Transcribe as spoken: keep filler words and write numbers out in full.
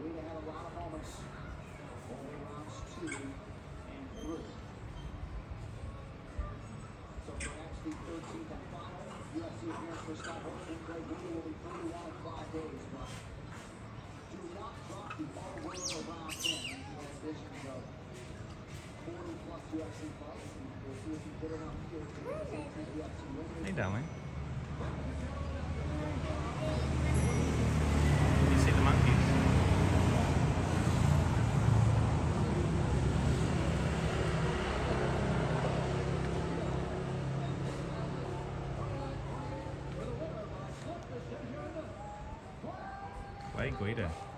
We've had a lot of moments over rounds two and three. So perhaps the thirteenth and final U F C appearance for Scott Holtzman. Greg Woody will be thirty-one in five days. But do not drop the ball winner of round ten. He has visions of forty plus U F C fights. And we'll see if he can get it on here to get his eighteenth U F C win. Hey, darling. You see the monkeys? Vai, cuida.